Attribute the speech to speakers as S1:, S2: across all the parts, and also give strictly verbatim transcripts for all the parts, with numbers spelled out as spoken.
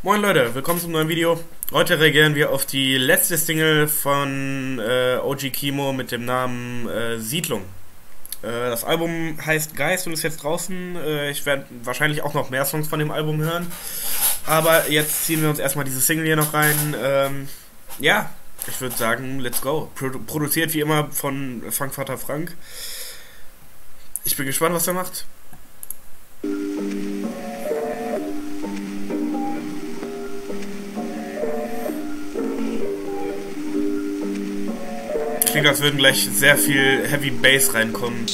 S1: Moin Leute, willkommen zum neuen Video. Heute reagieren wir auf die letzte Single von äh, O G Kimo mit dem Namen äh, Siedlung. Äh, das Album heißt Geist und ist jetzt draußen. Äh, ich werde wahrscheinlich auch noch mehr Songs von dem Album hören. Aber jetzt ziehen wir uns erstmal diese Single hier noch rein. Ähm, ja, ich würde sagen, let's go. Pro produziert wie immer von Funkvater Frank. Ich bin gespannt, was er macht. Klingt, als würden gleich sehr viel Heavy Bass reinkommen.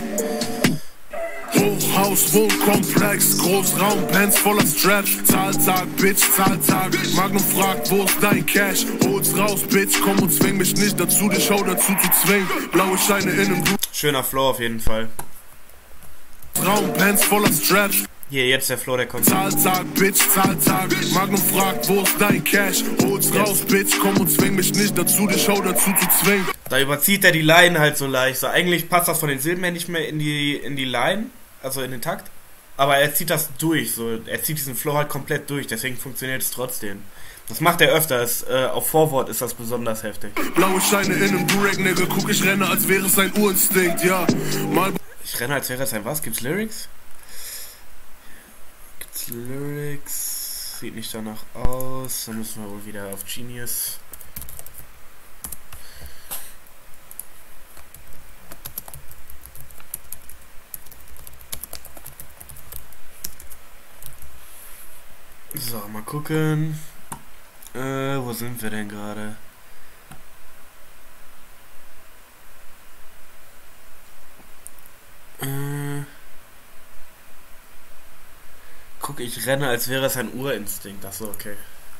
S2: Hochhaus, Wohnkomplex, Großraum, Pants voller Stretch. Zahltag, Bitch, Zahltag. Magnum fragt, wo ist dein Cash? Hol's raus, Bitch, komm und zwing mich nicht dazu, die Show dazu zu zwingen. Blaue Scheine in einem
S1: Schöner Flow auf jeden Fall.
S2: Raum, Pants voller Stretch.
S1: Hier, jetzt der Flow, der kommt.
S2: Zahltag, Bitch, Zahltag. Magnum fragt, wo ist dein Cash? Hol's yes. raus, Bitch, komm und zwing mich nicht dazu, die Show dazu zu zwingen.
S1: Da überzieht er die Line halt so leicht. So, eigentlich passt das von den Silben her nicht mehr in die, in die Line, also in den Takt. Aber er zieht das durch, so. Er zieht diesen Flow halt komplett durch, deswegen funktioniert es trotzdem. Das macht er öfters. Äh, auf Vorwort ist das besonders heftig.
S2: Blaue Scheine in einem Durag, Nigga. Guck, ich renne, als wäre es ein Urinstinkt, ja. Mal
S1: ich renne, als wäre es ein was? Gibt's Lyrics? Gibt's Lyrics? Sieht nicht danach aus. Dann müssen wir wohl wieder auf Genius. So, mal gucken. Äh, wo sind wir denn gerade? Äh, guck, ich renne, als wäre es ein Urinstinkt. Achso, okay.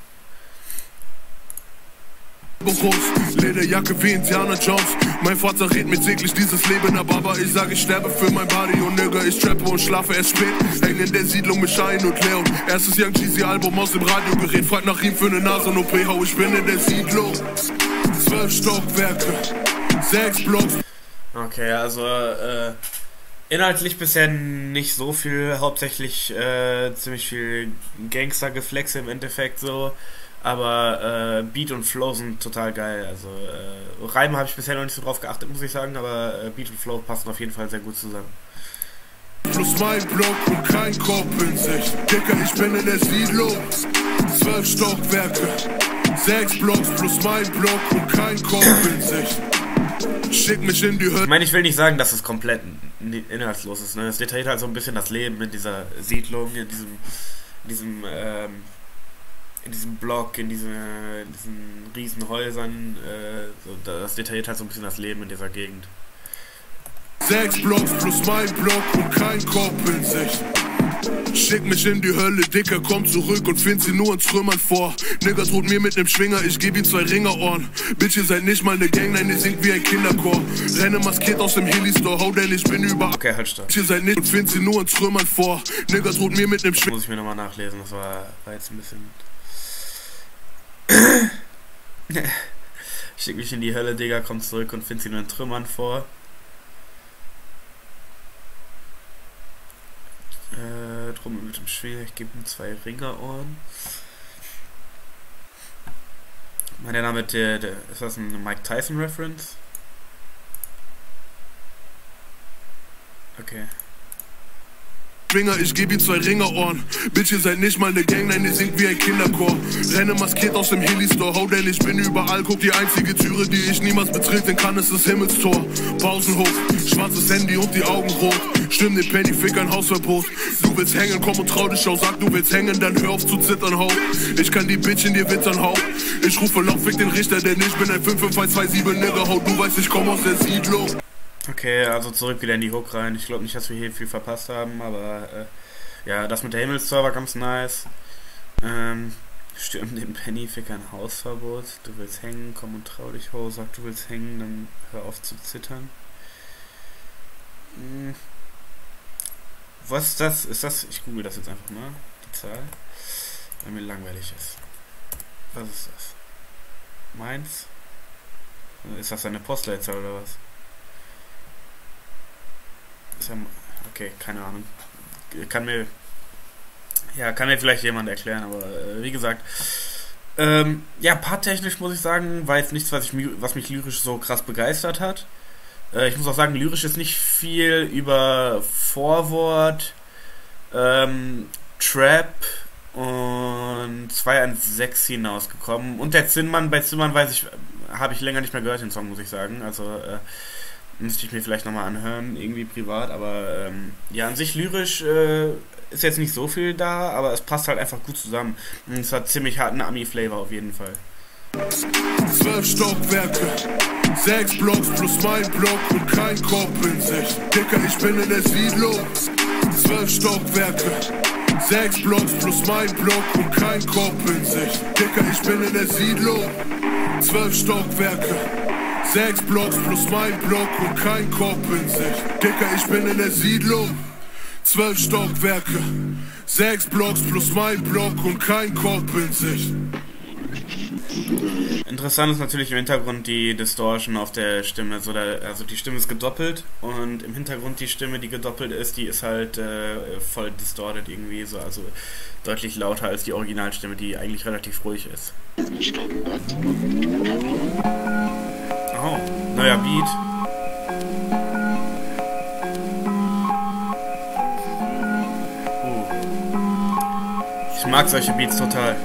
S2: Lederjacke wie Indiana Jones. Mein Vater redet mir täglich dieses Leben ab, aber ich sage, ich sterbe für mein Body und Nigga, ich trappe und schlafe erst spät. Häng in der Siedlung mit Schein und Leon. Erstes Young Jeezy Album aus dem Radiogerät. Fragt nach ihm für eine Nasen-O P. Hau, ich bin in der Siedlung. Zwölf Stockwerke, sechs Blocks.
S1: Okay, also äh, inhaltlich bisher nicht so viel. Hauptsächlich äh, ziemlich viel Gangster-Geflexe im Endeffekt so. Aber äh, Beat und Flow sind total geil. Also äh, Reime habe ich bisher noch nicht so drauf geachtet, muss ich sagen, aber äh, Beat und Flow passen auf jeden Fall sehr gut zusammen.
S2: Plus mein Block und kein Kopf in Sicht. Dicker, ich bin in der Siedlung. Zwölf Stockwerke, sechs Blocks plus mein Block und kein Kopf in Sicht. Schick mich in die Hölle.
S1: Ich meine, ich will nicht sagen, dass es komplett inhaltslos ist. Ne? Es detailliert halt so ein bisschen das Leben in dieser Siedlung, in diesem, in diesem ähm, in diesem Block, in, diese, in diesen riesen Häusern, äh, so, das detailliert halt so ein bisschen das Leben in dieser Gegend.
S2: Sechs Blocks plus mein Block und kein Kopf in Sicht. Schick mich in die Hölle, Dicker, komm zurück und find sie nur in Trümmern vor. Nigger droht mir mit nem Schwinger, ich geb ihm zwei Ringerohren. Bitch, ihr seid nicht mal ne Gang, nein, ihr singt wie ein Kinderchor. Renne maskiert aus dem Heli-Store, hau denn ich bin überall.
S1: Okay, halt stopp.
S2: Bitch, ihr seid nicht und find sie nur in Trümmern vor. Nigger droht mir mit nem Schwinger.
S1: Muss ich mir nochmal nachlesen, das war, war jetzt ein bisschen... Schick mich in die Hölle, Digga, komm zurück und find sie nur in Trümmern vor. Äh, drum mit dem Schwer, ich gebe ihm zwei Ringerohren. Mein Name der, der, ist das ein Mike Tyson Reference? Okay.
S2: Ich geb ihm zwei Ringerohren. Bitch, ihr seid nicht mal ne Gang, nein, ihr singt wie ein Kinderchor. Renne maskiert aus dem Heli-Store, hau denn ich bin überall. Guck, die einzige Türe, die ich niemals betreten kann, ist das Himmelstor. Pausenhof, schwarzes Handy und die Augen rot. Stimm den Penny, Fick ein Hausverbot. Du willst hängen, komm und trau dich auf. Sag, du willst hängen, dann hör auf zu zittern, hau. Ich kann die Bitch in dir wittern, hau. Ich rufe laut, fick den Richter, denn ich bin ein fünf fünf eins zwei sieben Nigger, hau. Du weißt, ich komm aus der Siedlung.
S1: Okay, also zurück wieder in die Hook rein. Ich glaube nicht, dass wir hier viel verpasst haben, aber äh, ja, das mit der Himmelstor war ganz nice. Ähm, stürm den Penny, Fick ein Hausverbot. Du willst hängen, komm und trau dich, ho. Sag, du willst hängen, dann hör auf zu zittern. Hm. Was ist das? Ist das? Ich google das jetzt einfach mal, die Zahl, weil mir langweilig ist. Was ist das? Meins? Ist das eine Postleitzahl oder was? Ist ja, okay, keine Ahnung. Kann mir Ja, kann mir vielleicht jemand erklären, aber äh, wie gesagt, ähm, ja, parttechnisch muss ich sagen, war jetzt nichts, was, ich, was mich lyrisch so krass begeistert hat. Äh, ich muss auch sagen, lyrisch ist nicht viel über Vorwort, ähm, Trap und zwei eins sechs hinausgekommen. Und der Zinnmann, bei Zinnmann weiß ich, habe ich länger nicht mehr gehört, den Song, muss ich sagen. Also, äh, müsste ich mir vielleicht nochmal anhören, irgendwie privat, aber ähm, ja, an sich lyrisch äh, ist jetzt nicht so viel da, aber es passt halt einfach gut zusammen. Und es hat ziemlich harten Ami-Flavor auf jeden Fall.
S2: Zwölf Stockwerke, sechs Blocks plus mein Block und kein Korb in Sicht. Dicker, ich bin in der Siedlung. Zwölf Stockwerke, sechs Blocks plus mein Block und kein Korb in Sicht. Dicker, ich bin in der Siedlung. Zwölf Stockwerke, sechs Blocks plus mein Block und kein Korb in Sicht. Dicker, ich bin in der Siedlung. Zwölf Stockwerke, sechs Blocks plus mein Block und kein Korb in Sicht.
S1: Interessant ist natürlich im Hintergrund die Distortion auf der Stimme. So der, also die Stimme ist gedoppelt und im Hintergrund die Stimme, die gedoppelt ist, die ist halt äh, voll distorted irgendwie, so, also deutlich lauter als die Originalstimme, die eigentlich relativ ruhig ist. Oh, neuer Beat. Uh. Ich mag solche Beats total.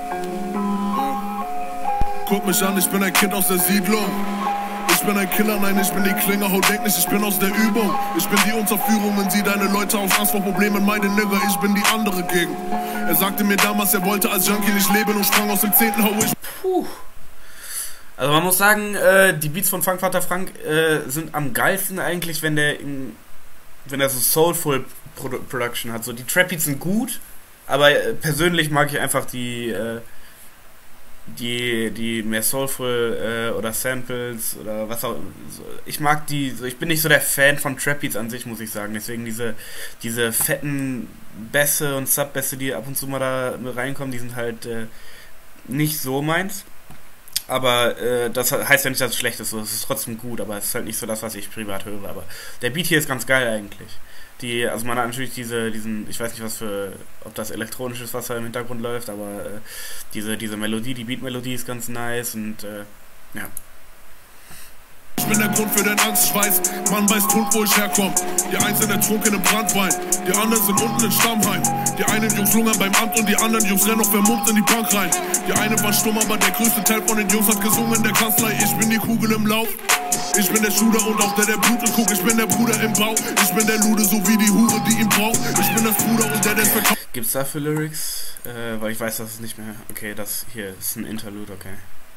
S2: Guck mich an, ich bin ein Kind aus der Siedlung. Ich bin ein Killer, nein, ich bin die Klinge, hau denk nicht, ich bin aus der Übung. Ich bin die Unterführung, wenn sie deine Leute aus Angst vor Problemen meiden, Nigger, ich bin die andere Gegend. Er sagte mir damals, er wollte als Junkie nicht leben und sprang aus dem zehnten hau ich.
S1: Puh. Also man muss sagen, äh, die Beats von Funkvater Frank äh, sind am geilsten eigentlich, wenn der in, wenn er so Soulful Produ Production hat. So, die Trap-Beats sind gut, aber äh, persönlich mag ich einfach die äh, die die mehr Soulful äh, oder Samples oder was auch so. Ich mag die, so, ich bin nicht so der Fan von Trap-Beats an sich, muss ich sagen. Deswegen diese diese fetten Bässe und Sub-Bässe, die ab und zu mal da reinkommen, die sind halt äh, nicht so meins. Aber äh, das heißt ja nicht, dass es schlecht ist. So. Es ist trotzdem gut, aber es ist halt nicht so das, was ich privat höre. Aber der Beat hier ist ganz geil eigentlich. Die, also man hat natürlich diese, diesen, ich weiß nicht was für, ob das elektronisch ist, was da im Hintergrund läuft, aber äh, diese, diese Melodie, die Beat-Melodie ist ganz nice und äh, ja.
S2: Ich bin der Grund für den Angstschweiß, Mann weiß tot, wo ich herkomme. Die einen sind ertrunken im Brandwein, die anderen sind unten in Stammheim. Die einen Jungs lungern beim Amt und die anderen Jungs rennen noch vermummt in die Bank rein. Die eine war stumm, aber der größte Teil von den Jungs hat gesungen in der Kanzlei. Ich bin die Kugel im Lauf, ich bin der Shooter und auch der, der Blutet guckt. Ich bin der Bruder im Bau, ich bin der Lude, so wie die Hure, die ihn braucht. Ich bin das Bruder und der, der es verkauft.
S1: Gibt's dafür Lyrics? Äh, weil ich weiß, dass es nicht mehr... Okay, das hier ist ein Interlude, okay.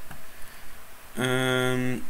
S1: Ähm...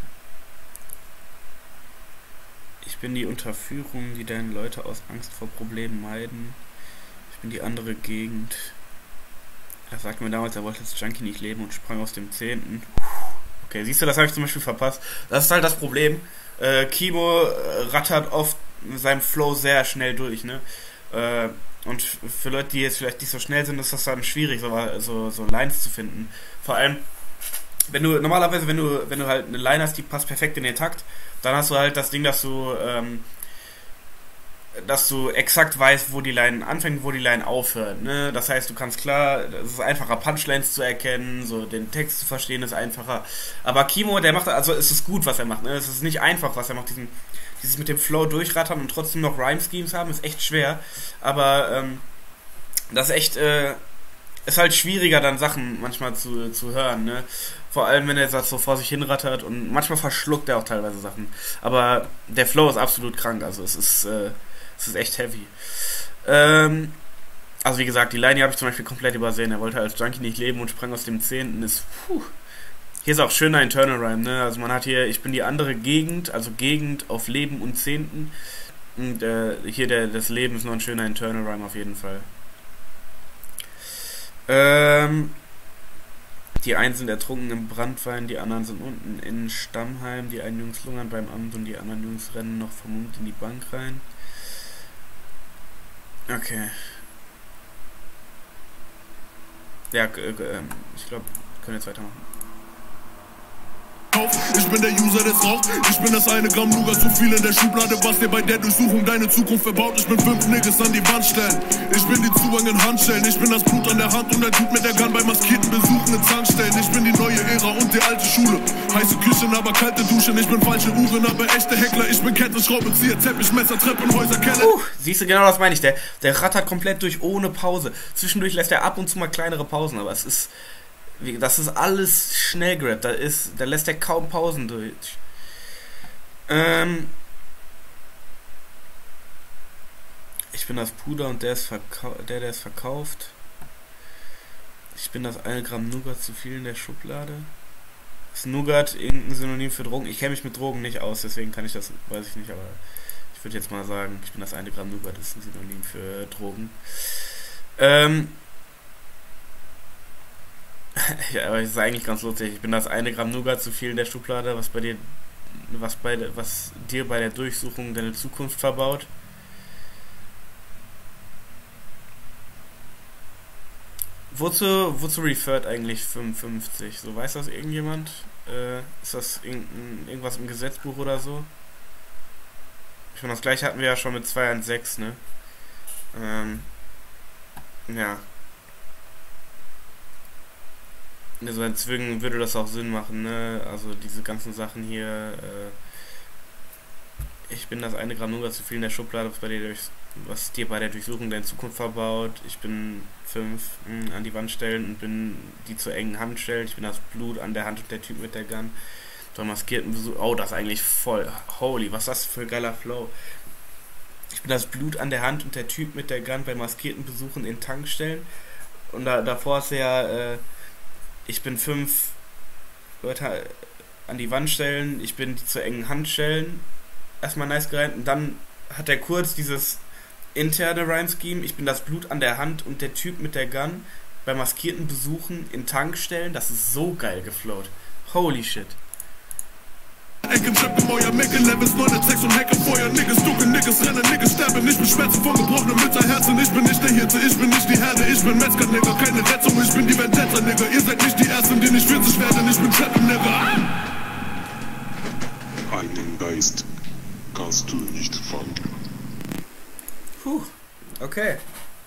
S1: Ich bin die Unterführung, die deine Leute aus Angst vor Problemen meiden. Ich bin die andere Gegend. Er sagte mir damals, er wollte als Junkie nicht leben und sprang aus dem zehnten. Okay, siehst du, das habe ich zum Beispiel verpasst. Das ist halt das Problem. Äh, Kimo rattert oft mit seinem Flow sehr schnell durch, ne? Äh, und für Leute, die jetzt vielleicht nicht so schnell sind, ist das dann schwierig, so, so, so Lines zu finden. Vor allem, wenn du, normalerweise, wenn du, wenn du halt eine Line hast, die passt perfekt in den Takt, dann hast du halt das Ding, dass du, ähm, dass du exakt weißt, wo die Line anfängt, wo die Line aufhört, ne? Das heißt, du kannst klar, es ist einfacher, Punchlines zu erkennen, so den Text zu verstehen ist einfacher. Aber Kimo, der macht, also es ist gut, was er macht, ne? Es ist nicht einfach, was er macht, diesen, dieses mit dem Flow durchrattern und trotzdem noch Rhyme-Schemes haben, ist echt schwer. Aber, ähm, das ist echt, äh, ist halt schwieriger, dann Sachen manchmal zu, zu hören, ne? Vor allem, wenn er das so vor sich hinrattert und manchmal verschluckt er auch teilweise Sachen. Aber der Flow ist absolut krank, also es ist, äh, es ist echt heavy. Ähm, also wie gesagt, die Line hier habe ich zum Beispiel komplett übersehen. Er wollte als Junkie nicht leben und sprang aus dem zehnten. Ist, puh. Hier ist auch schöner Internal Rhyme, ne? Also man hat hier, ich bin die andere Gegend, also Gegend auf Leben und Zehnten. Und äh, hier der, das Leben ist noch ein schöner Internal Rhyme auf jeden Fall. Ähm... Die einen sind ertrunken im Brandwein, die anderen sind unten in Stammheim, die einen Jungs lungern beim Amt und die anderen Jungs rennen noch vermummt in die Bank rein. Okay. Ja, äh, äh, ich glaube, wir können jetzt weitermachen.
S2: verkauft. Ich bin der User, der raucht. Ich bin das eine Gramm Nougat zu viel in der Schublade, was dir bei der Durchsuchung deine Zukunft verbaut. Ich bin fünf Niggas an die Wand stellen. Ich bin die Zugang in Handstellen. Ich bin das Blut an der Hand und der Typ mit der Gun bei maskierten Besuchen in Zankstellen. Ich bin die neue Ära und die alte Schule. Heiße Küchen, aber kalte Duschen. Ich bin falsche Uhren, aber echte Heckler. Ich bin Kettenschraubenzieher, Teppichmesser, Treppenhäuser, Keller.
S1: Uh, siehst du, genau das meine ich. Der, der rattert komplett durch ohne Pause. Zwischendurch lässt er ab und zu mal kleinere Pausen, aber es ist, das ist alles schnell grab. Da ist, da lässt er kaum Pausen durch. Ähm, ich bin das Puder und der ist der, der es verkauft. Ich bin das eine Gramm Nougat zu viel in der Schublade. Ist Nougat irgendein Synonym für Drogen? Ich kenne mich mit Drogen nicht aus, deswegen kann ich das, weiß ich nicht, aber ich würde jetzt mal sagen, ich bin das eine Gramm Nougat, ist ein Synonym für Drogen. Ähm, ja, aber es ist eigentlich ganz lustig. Ich bin das eine Gramm Nougat zu viel in der Schublade, was bei dir, was bei, was dir bei der Durchsuchung deine Zukunft verbaut. Wozu, wozu refert eigentlich fünfundfünfzig? So, weiß das irgendjemand? Äh, ist das irgendein, irgendwas im Gesetzbuch oder so? Ich meine, das gleiche hatten wir ja schon mit zwei eins sechs, ne? Ähm, ja. Also deswegen würde das auch Sinn machen, ne? Also diese ganzen Sachen hier, äh, ich bin das eine Gramm Nougat zu viel in der Schublade, was, bei dir durch, was dir bei der Durchsuchung deine Zukunft verbaut. Ich bin fünf mh, an die Wand stellen und bin die zur engen Hand stellen. Ich bin das Blut an der Hand und der Typ mit der Gun. Der maskierten Besuch. Oh, das ist eigentlich voll. Holy, was ist das für ein geiler Flow. Ich bin das Blut an der Hand und der Typ mit der Gun bei maskierten Besuchen in Tankstellen. Und da, davor ist ja, äh, ich bin fünf Leute an die Wand stellen, ich bin die zur engen Hand stellen. Erstmal nice gereimt. Und dann hat er kurz dieses interne Rhyme-Scheme. Ich bin das Blut an der Hand und der Typ mit der Gun bei maskierten Besuchen in Tankstellen. Das ist so geil geflowt. Holy shit.
S2: Ecke, Trap im Euer, Mecke, Levels, neunhundertsechs und Hecke, Feuer, Niggas, ducken, Niggas, rennen, Niggas, sterben, ich bin Schmerzen von gebrochenem Mütterherzen, ich bin nicht der Hirte, ich bin nicht die Herde, ich bin Metzger, Nigger, keine Rettung, ich bin die Vendetta, Nigger, ihr seid nicht die Ersten, die nicht vierzig werden, ich bin Trap im Nigger.
S3: Einen Geist kannst du nicht fangen.
S1: Puh, okay.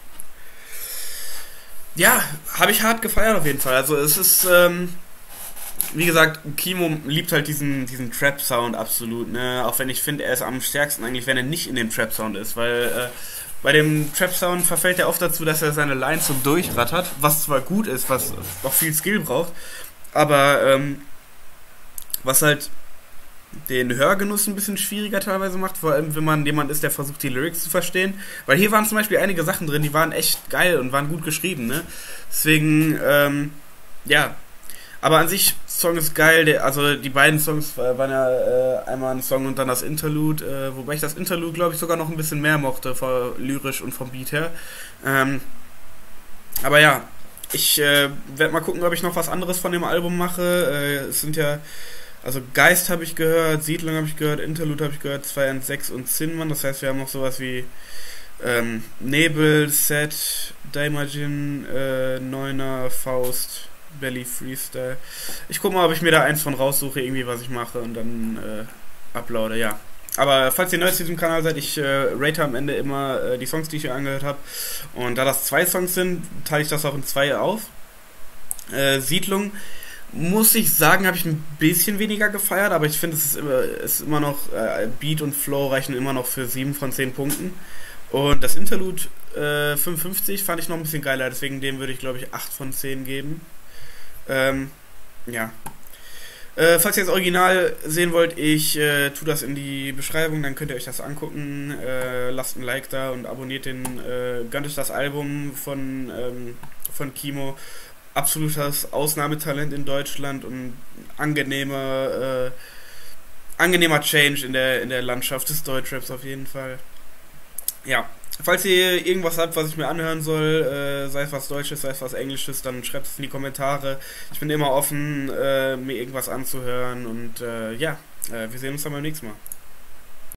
S1: Ja, habe ich hart gefeiert auf jeden Fall, also es ist, ähm... wie gesagt, Kimo liebt halt diesen, diesen Trap-Sound absolut, ne? Auch wenn ich finde, er ist am stärksten eigentlich, wenn er nicht in dem Trap-Sound ist, weil äh, bei dem Trap-Sound verfällt er oft dazu, dass er seine Lines so durchrattert, was zwar gut ist, was auch viel Skill braucht, aber ähm, was halt den Hörgenuss ein bisschen schwieriger teilweise macht, vor allem wenn man jemand ist, der versucht, die Lyrics zu verstehen, weil hier waren zum Beispiel einige Sachen drin, die waren echt geil und waren gut geschrieben, ne? Deswegen, ähm, ja, aber an sich, Song ist geil, der, also die beiden Songs waren ja äh, einmal ein Song und dann das Interlude, äh, wobei ich das Interlude, glaube ich, sogar noch ein bisschen mehr mochte, vor, lyrisch und vom Beat her. Ähm, aber ja, ich äh, werde mal gucken, ob ich noch was anderes von dem Album mache. Äh, es sind ja, also Geist habe ich gehört, Siedlung habe ich gehört, Interlude habe ich gehört, zwei eins sechs und Zinman, das heißt, wir haben noch sowas wie ähm, Nebel, Set, Daimajin, äh, Neuner, Faust, Belly Freestyle. Ich guck mal, ob ich mir da eins von raussuche, irgendwie, was ich mache und dann äh, uploade, ja. Aber falls ihr neu zu diesem Kanal seid, ich äh, rate am Ende immer äh, die Songs, die ich hier angehört habe. Und da das zwei Songs sind, teile ich das auch in zwei auf. Äh, Siedlung, muss ich sagen, habe ich ein bisschen weniger gefeiert, aber ich finde, es ist immer, ist immer noch, äh, Beat und Flow reichen immer noch für sieben von zehn Punkten. Und das Interlude äh, fünfundfünfzig fand ich noch ein bisschen geiler, deswegen dem würde ich, glaube ich, acht von zehn geben. Ähm, ja. Äh, falls ihr das Original sehen wollt, ich äh, tue das in die Beschreibung, dann könnt ihr euch das angucken. Äh, lasst ein Like da und abonniert den, äh, gönnt euch das Album von, ähm, von Kimo. Absolutes Ausnahmetalent in Deutschland und angenehmer, äh, angenehmer Change in der, in der Landschaft des Deutschraps auf jeden Fall. Ja. Falls ihr irgendwas habt, was ich mir anhören soll, äh, sei es was Deutsches, sei es was Englisches, dann schreibt es in die Kommentare. Ich bin immer offen, äh, mir irgendwas anzuhören und äh, ja, äh, wir sehen uns dann beim nächsten Mal.